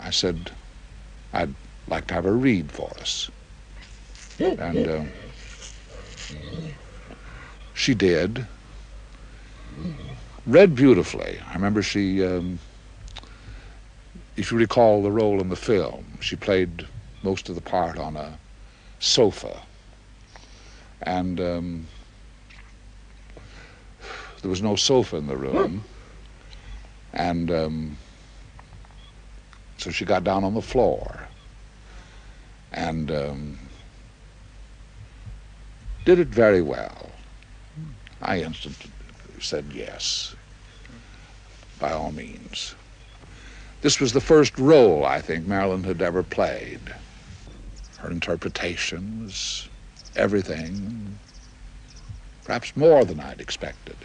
I said, I'd like to have her read for us. And she did. Read beautifully. I remember she, if you recall the role in the film, she played most of the part on a sofa. And there was no sofa in the room. And so she got down on the floor and did it very well. I instantly said yes, by all means. This was the first role I think Marilyn had ever played. Her interpretation was everything, perhaps more than I'd expected.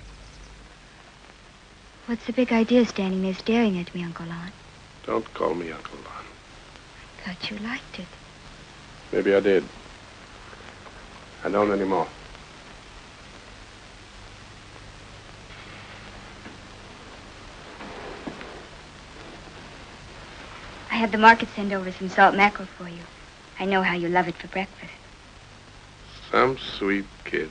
What's the big idea standing there staring at me, Uncle Lon? Don't call me Uncle Lon. I thought you liked it. Maybe I did. I don't anymore. I had the market send over some salt mackerel for you. I know how you love it for breakfast. Some sweet kid.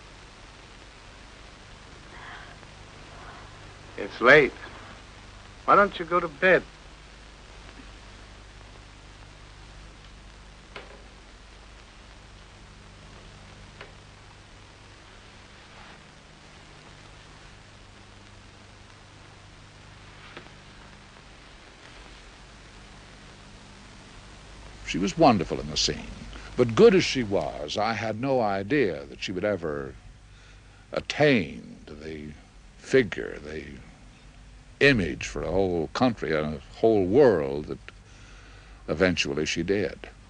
It's late. Why don't you go to bed? She was wonderful in the scene. But good as she was, I had no idea that she would ever attain to the figure, the image for a whole country and a whole world that eventually she did.